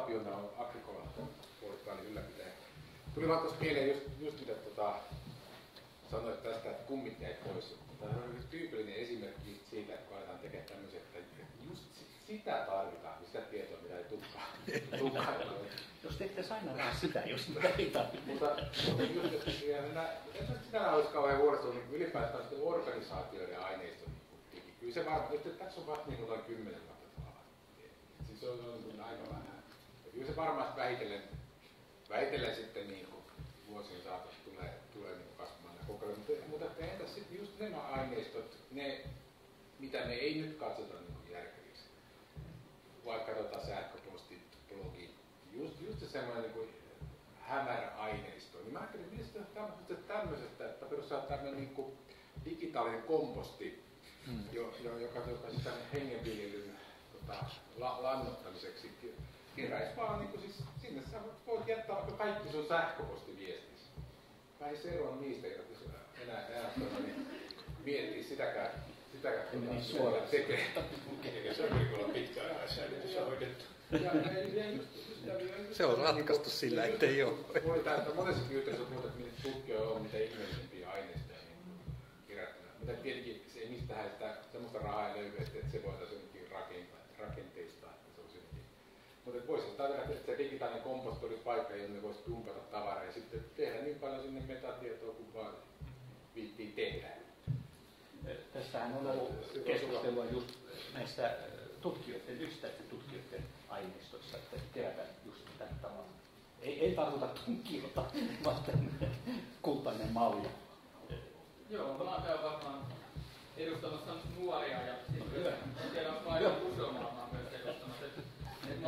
Tapiona on Agricola-portaalin ylläpitäjä. Tuli vaan tuossa mieleen just mitä sanoit tästä, että kummit jäi pois. Tämä on tyypillinen esimerkki siitä, että kun aletaan tekemään tämmöisiä, että just sitä tarvitaan, sitä tietoa, mitä ei tulekaan. Jos tehtäisiin aina vähän sitä, jos mitä ei tarvitse. Mutta sitä olisi kauhean huolestunut niin ylipäätään organisaatioiden aineiston. Kyllä se varmaan, että tässä on vasta niin noin 10 vuotta tavallaan. Siis se on niin aika vähän. Ja kyllä se varmasti vähitellen sitten niin vuosien saatossa tulee niin kasvamaan nämä kokeilut. Mutta entäs sitten just nämä aineistot, ne, mitä me ei nyt katsota niin järkeviksi. Vaikka sähköpostit, blogit, just se semmoinen niin hämärä aineisto. Niin mä ajattelin, että tämmöisestä, että perustaa tämmöinen niin digitaalinen komposti, joka sitä hengenviljelyn lannoittamiseksi keräisi vaan niin siis sinne sä voit jättää vaikka kaikki sun sähköpostiviestissä. Mä en se eroa niistä, jotka enää miettii sitäkään niin suoraan tekee. Se on kyllä pitkäaikaissäilytys on hoidettu. Se on ratkaistu sillä, ettei ole. Voi täältä monessakin yhteydessä muuta, että tutkijoilla on mitä ihmeellisempiä aineistoja kerättynä. Mutta tietenkin se ei mistä sitä semmoista rahaa ei löydy, että se voitaisiin jotenkin rakenteistaa. Mutta voisi ajatella, että se digitaalinen komposti olisi paikka, jonne voisi dumpata tavaraa ja sitten tehdä niin paljon sinne metatietoa kuin vaan viittiin tehdä. Tässähän on ollut keskustelua just näistä tutkijoiden, yksittäisten tutkijoiden aineistoissa, että kerätään just tällä tavalla. Ei tarkoita tutkijoita, vaan kultainen malli. Joo, mä oon täällä varmaan edustamassa nuoria ja sitten siellä on paljon museomaailmaa myös edustamassa. Mä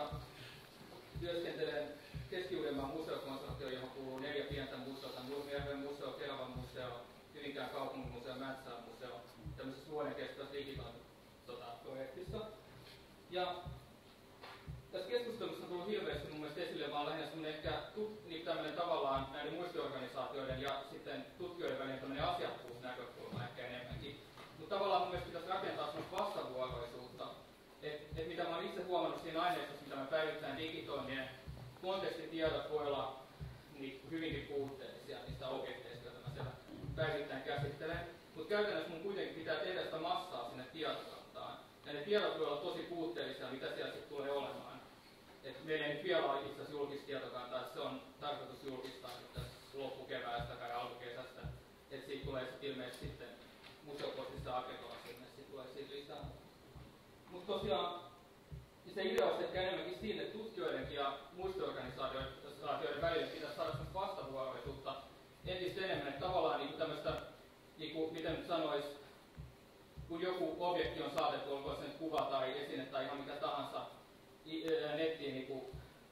työskentelen Keski-Uudenmaan museokonsortio, johon kuuluu 4 pientä museota, Nurmijärven museo, Keravan museo, Hyvinkään kaupungin museo, Mäntsään museo, tämmöisessä vuodenkestoisessa Digiton-projektissa. Ja tässä keskustelussa on tullut hirveästi mun mielestä esille vaan lähinnä semmoinen ehkä niin tämmöinen tavallaan näiden muistiorganisaatioiden ja sitten tutkijoiden välinen tämmöinen asiakkuusnäkökulma ehkä enemmänkin. Mutta tavallaan mun mielestä pitäisi rakentaa semmoista vastavuoroisuutta. Et mitä mä oon itse huomannut siinä aineistossa, mitä mä päivittäin digitoin, niin kontekstitiedot voi olla niin hyvinkin puutteellisia niistä objekteista, joita mä siellä päivittäin käsittelen. Mutta käytännössä mun kuitenkin pitää tehdä sitä massaa sinne tietokantaan. Ja ne tiedot voi olla tosi puutteellisia, mitä siellä sitten tulee olemaan. Et meillä ei nyt vielä ole itse asiassa julkista tietokantaa, että se on tarkoitus julkistaa nyt tässä loppukeväästä tai alkukesästä. Että siitä tulee sitten ilmeisesti sitten museopostissa Agricolassa ilmeisesti tulee siitä lisää. Mutta tosiaan se idea on ehkä enemmänkin siinä, että tutkijoiden ja muistiorganisaatioiden välillä pitäisi saada vastavuoroisuutta entistä enemmän. Että tavallaan niin tämmöistä, niin miten nyt sanoisi, kun joku objekti on saatettu, olkoon se kuva tai esine tai ihan mikä tahansa nettiin niin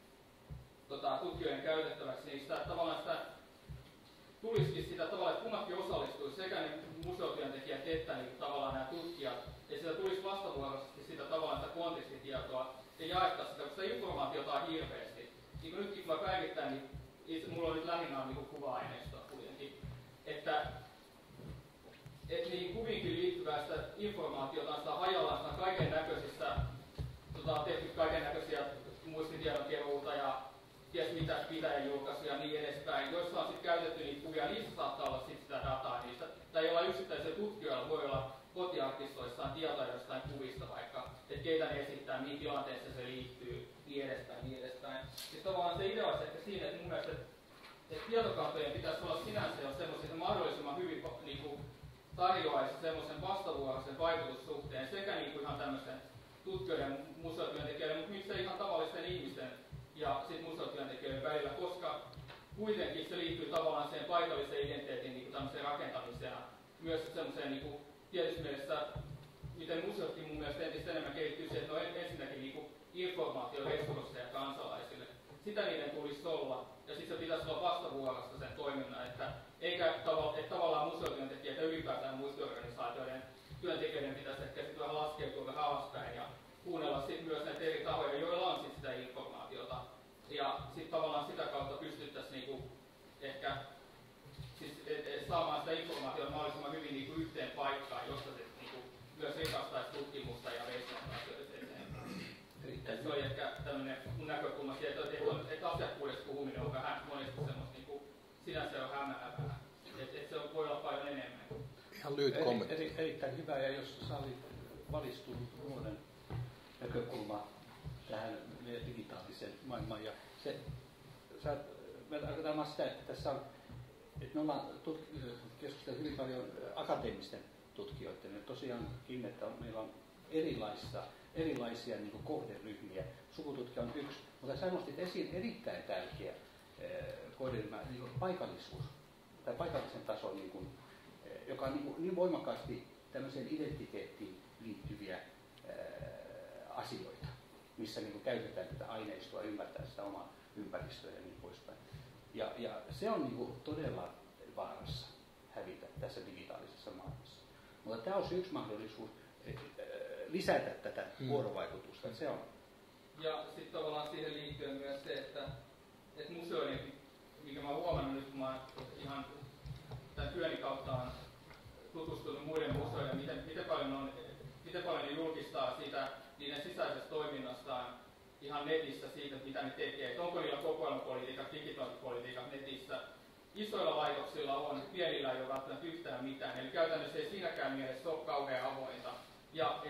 tutkijoiden käytettäväksi, niin sitä, tavallaan sitä tulisikin sitä tavallaan, että kummatkin osallistuisi, sekä ne museotyöntekijät että niin tavallaan nämä tutkijat, ja sitä tulisi vastavuoroisesti sitä tavallaan sitä kontekstitietoa ja jaettaisiin sitä, koska sitä informaatiota on hirveästi. Niin kuin nytkin kun mä päivittäin, niin mulla on nyt lähinnä niin kuva-aineistoa kuitenkin, että niin kuviinkin liittyvää sitä informaatiota on sitä hajallaan sitä kaiken näköisistä, tehty kaiken näköisiä muistitiedon keruuta ja ties mitä pitäjäjulkaisuja ja niin edespäin, joissa on sitten käytetty niitä kuvia, niissä saattaa olla sitten sitä dataa niistä, tai jollain yksittäisellä tutkijoilla voi olla kotiarkistoissaan tietoja jostain kuvista vaikka, että keitä ne esittää, mihin tilanteeseen se liittyy, niin edespäin. Siis tavallaan se idea olisi ehkä siinä, että mun mielestä, että tietokantojen pitäisi olla sinänsä jo semmoisia, mahdollisimman hyvin niin tarjoaisi semmoisen vastavuoroisen vaikutussuhteen sekä niin kuin ihan tämmöisen tutkijoiden, museotyöntekijöiden, mutta miksei ihan tavallisten ihmisten ja sitten museotyöntekijöiden välillä, koska kuitenkin se liittyy tavallaan siihen paikalliseen identiteetin niin tämmöiseen rakentamiseen ja myös semmoiseen niin tietysti mielessä, miten museotkin mun mielestä entistä enemmän kehittyy siihen, että on ensinnäkin niin informaatioresursseja kansalaisille. Sitä niiden tulisi olla, ja sitten se pitäisi olla vastavuorosta sen toiminnan, että tavallaan museotyöntekijät ja ylipäätään muistiorganisaatioiden työntekijöiden pitäisi ehkä sitten vähän laskeutua vähän alaspäin ja kuunnella sitten myös näitä eri tahoja, joilla on sitten sitä informaatiota. Ja sitten tavallaan sitä kautta pystyttäisiin niinku ehkä siis, saamaan sitä informaatiota mahdollisimman hyvin niinku yhteen paikkaan, josta se niinku myös rikastaisi tutkimusta ja veisi asioita eteenpäin. Se oli ehkä tämmöinen mun näkökulma lyhyt kommentti. Erittäin hyvä, ja jos sallit valistunut nuoren näkökulma tähän meidän digitaaliseen maailmaan. Ja me tarkoitan sitä, että tässä on, että me ollaan keskustelleet hyvin paljon akateemisten tutkijoiden, ja tosiaankin, että meillä on erilaisia niin kuin kohderyhmiä. Sukututkija on yksi, mutta sä nostit esiin erittäin tärkeä kohderyhmä, niin kuin paikallisuus, tai paikallisen tason, niin kuin, joka on niin voimakkaasti tämmöiseen identiteettiin liittyviä asioita, missä niin kuin käytetään tätä aineistoa, ymmärtää sitä omaa ympäristöä ja niin poispäin. Ja se on niin kuin todella vaarassa hävitä tässä digitaalisessa maailmassa. Mutta tämä on yksi mahdollisuus lisätä tätä vuorovaikutusta. Se on. Ja sitten tavallaan siihen liittyen myös se, että museoiden, mikä mä oon huomannut nyt, kun mä ihan tämän työni kautta on tutustunut muiden museoiden, miten paljon ne julkistaa siitä niiden sisäisestä toiminnastaan ihan netissä siitä, mitä ne tekee. Että onko niillä kokoelmapolitiikat, digitointipolitiikat netissä. Isoilla laitoksilla on, pienillä ei ole välttämättä yhtään mitään. Eli käytännössä ei siinäkään mielessä ole kauhean avointa. Ja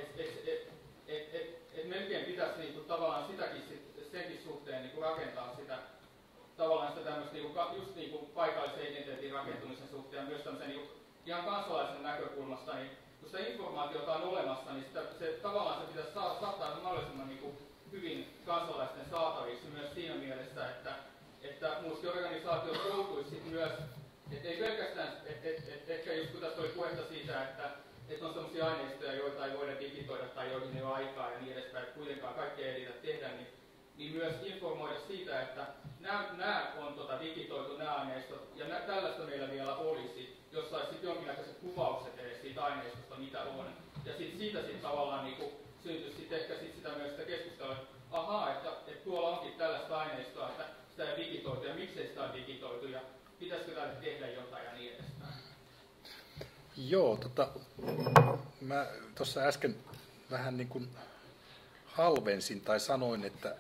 melkein pitäisi niinku tavallaan senkin suhteen niinku rakentaa sitä tavallaan sitä tämmöistä just paikallisen identiteetin rakentumisen suhteen, myös tämmöisen ihan kansalaisen näkökulmasta, niin kun sitä informaatiota on olemassa, niin tavallaan se pitäisi saattaa mahdollisimman hyvin kansalaisten saataviksi myös siinä mielessä, että muutkin organisaatiot joutuisivat myös, että ei pelkästään, ehkä just kun tässä oli puhetta siitä, että on sellaisia aineistoja, joita ei voida digitoida tai joihin ei ole aikaa ja niin edespäin, että kuitenkaan kaikkea ei riitä tehdä, niin myös informoida siitä, että nämä on digitoitu, nämä aineistot, ja tällaista meillä vielä olisi, jos saisi jonkinlaiset kuvaukset edes siitä aineistosta, mitä on. Ja siitä tavallaan syntyisi ehkä sitä myös sitä keskustelua, että ahaa, että tuolla onkin tällaista aineistoa, että sitä ei digitoitu, ja miksei sitä on digitoitu, ja pitäisikö tälle tehdä jotain ja niin edespäin. Joo, mä tuossa äsken vähän niin kuin halvensin tai sanoin, että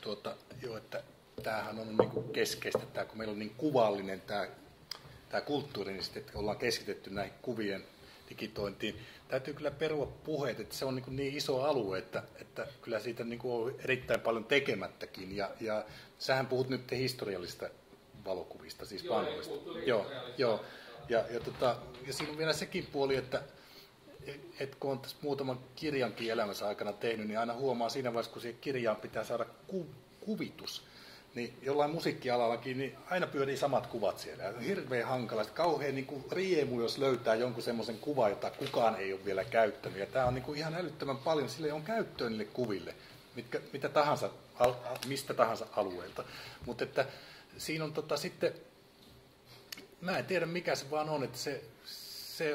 tämähän on niin kuin keskeistä, kun meillä on niin kuvallinen tämä kulttuuri, niin sitten, että ollaan keskitetty näihin kuvien digitointiin. Täytyy kyllä perua puheet, että se on niin iso alue, että kyllä siitä niin kuin on erittäin paljon tekemättäkin. Ja sähän puhut nyt historiallisista valokuvista, siis vanhoista. Joo. Ja siinä on vielä sekin puoli, että kun on tässä muutaman kirjankin elämänsä aikana tehnyt, niin aina huomaa siinä vaiheessa, kun siihen kirjaan pitää saada kuvitus. Niin jollain musiikkialallakin, niin aina pyörii samat kuvat siellä. Ja on hirveän hankala, kauhean niin kuin riemu, jos löytää jonkun semmoisen kuvan, jota kukaan ei ole vielä käyttänyt. Ja tämä on niin kuin ihan älyttömän paljon, sille on käyttöön niille kuville, mitä tahansa, mistä tahansa alueelta. Mutta että siinä on sitten, mä en tiedä mikä se vaan on, että se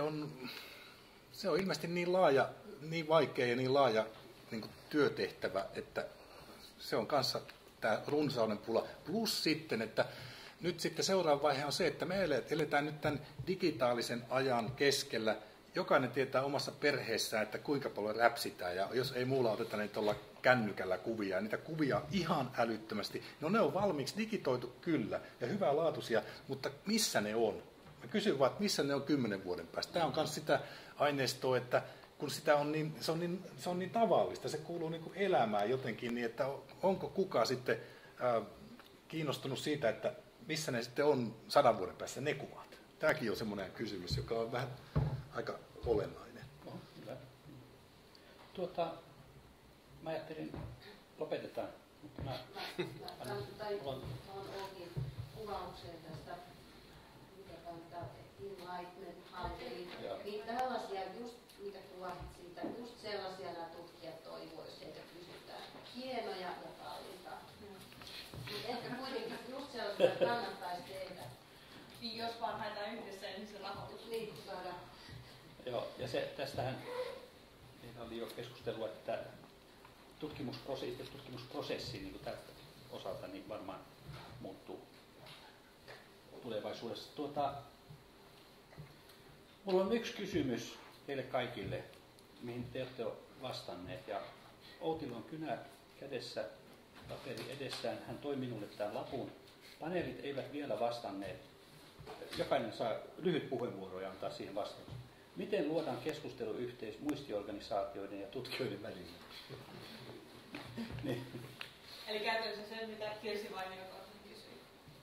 on ilmeisesti niin laaja, niin vaikea ja niin laaja niin kuin työtehtävä, että se on kanssa tämä runsauden pula. Plus sitten, että nyt sitten seuraava vaihe on se, että me eletään nyt tämän digitaalisen ajan keskellä. Jokainen tietää omassa perheessään, että kuinka paljon räpsitään, ja jos ei muulla oteta niitä olla kännykällä kuvia, ja niitä kuvia ihan älyttömästi. No ne on valmiiksi digitoitu kyllä, ja hyvänlaatuisia, mutta missä ne on? Mä kysyn vaan, että missä ne on 10 vuoden päästä. Tämä on myös sitä aineistoa, että kun sitä on niin, se on niin tavallista, se kuuluu niin kuin elämään jotenkin, niin että onko kukaan sitten kiinnostunut siitä, että missä ne sitten on 100 vuoden päästä ne kuvat. Tämäkin on semmoinen kysymys, joka on vähän aika olennainen. No, hyvä. Mä ajattelin, lopetetaan. Mutta mä Olin kuvaukseen tästä, enlightenment-hankkeen, niin tällaisia just, mitä kuvasit siitä, just sellaisia nämä tutkijat toivoisivat, että pysytään hienoja ja kalliita. Mutta ehkä kuitenkin just sellaisia kannattaisi tehdä. Niin jos vaan haetaan yhdessä, niin se rahoitus saada. Joo, ja tästähän meillä oli jo keskustelua, että tutkimusprosessi niin kuin tältä osalta niin varmaan muuttuu tulevaisuudessa. Mulla on yksi kysymys teille kaikille, mihin te olette vastanneet. Ja Outilla on kynä kädessä, paperi edessään. Hän toi minulle tämän lapun. Paneelit eivät vielä vastanneet. Jokainen saa lyhyt puheenvuoro ja antaa siihen vastaus. Miten luodaan keskusteluyhteys muistiorganisaatioiden ja tutkijoiden välillä? Niin. Eli käytännössä se, mitä Kirsi Vainiokorhonen kysyi.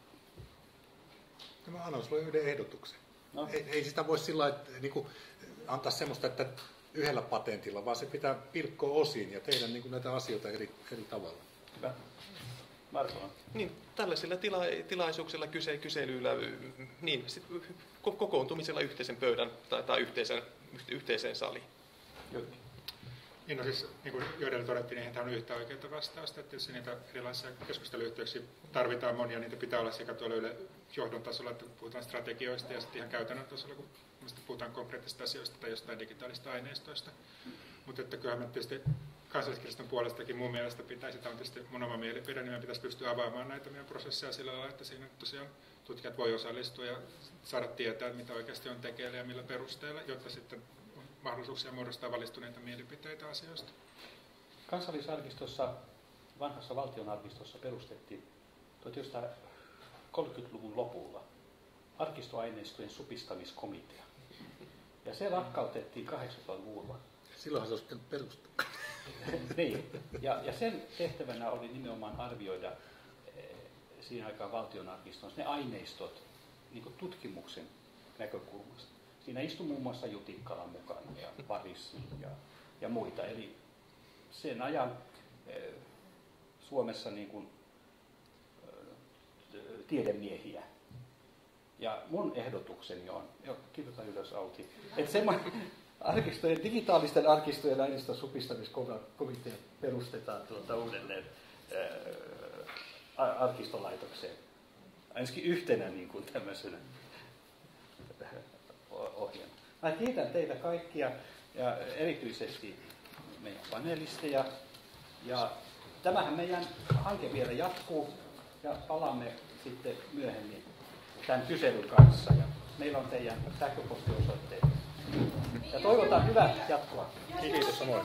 Mä annan sulle yhden ehdotuksen. No. Ei sitä voi sillä lailla, niin antaa semmoista, että yhdellä patentilla, vaan se pitää pilkkoa osiin ja tehdä niin näitä asioita eri tavalla. Hyvä. Marko. Niin, tällaisilla tilaisuuksilla, kyselyillä, niin, kokoontumisella yhteisen pöydän tai yhteiseen saliin. Niin, no siis, niin kuin joidella todettiin, niin eihän tämä on yhtä oikeaa vastausta, että jos niitä erilaisia keskusteluyhteyksiä tarvitaan monia, niitä pitää olla sekä tuolla johdon tasolla, että puhutaan strategioista ja sitten ihan käytännön tasolla, kun puhutaan konkreettisista asioista tai jostain digitaalista aineistoista. Mutta että kyllähän me tietysti Kansalliskirjaston puolestakin mun mielestä pitäisi, tämä on tietysti mun oma mielipide, niin meidän pitäisi pystyä avaamaan näitä meidän prosesseja sillä lailla, että siinä tosiaan tutkijat voi osallistua ja saada tietää, mitä oikeasti on tekeillä ja millä perusteella, jotta sitten on mahdollisuuksia muodostaa valistuneita mielipiteitä asioista. Kansallisarkistossa, vanhassa valtionarkistossa perustettiin 1930-luvun lopulla arkistoaineistojen supistamiskomitea. Ja se lakkautettiin 80-luvulla. Silloinhan se olisi pitänyt perustaa. Niin. Ja sen tehtävänä oli nimenomaan arvioida siinä aikaan valtionarkistossa ne aineistot niin kuin tutkimuksen näkökulmasta. Siinä istui muun muassa Jutikkala mukana ja Varis ja muita. Eli sen ajan Suomessa niin kuin, tiedemiehiä. Ja mun ehdotukseni on, kirjoita ylös Auti, että semmoinen digitaalisten arkistojen aineiston supistamiskomitea perustetaan uudelleen arkistolaitokseen. Ainakin yhtenä niin kuin tämmöisenä ohjelma. Mä kiitän teitä kaikkia ja erityisesti meidän panelisteja. Ja tämähän meidän hanke vielä jatkuu ja palaamme sitten myöhemmin tämän kyselyn kanssa. Ja meillä on teidän sähköpostiosoitteet. Ja toivotaan hyvää jatkoa. Kiitos samoin.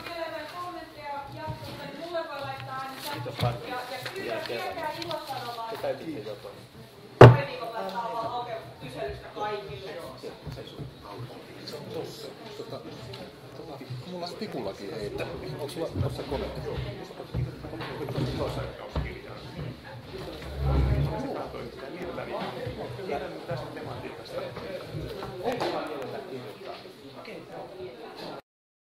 Kiitos paljon. Ja kerran. Se täytyy jotain. Pari viikon päästä avaa kyselystä kaikille. Se on tossa. Mulla on tikullakin heitä. Onko sulla tossa kone?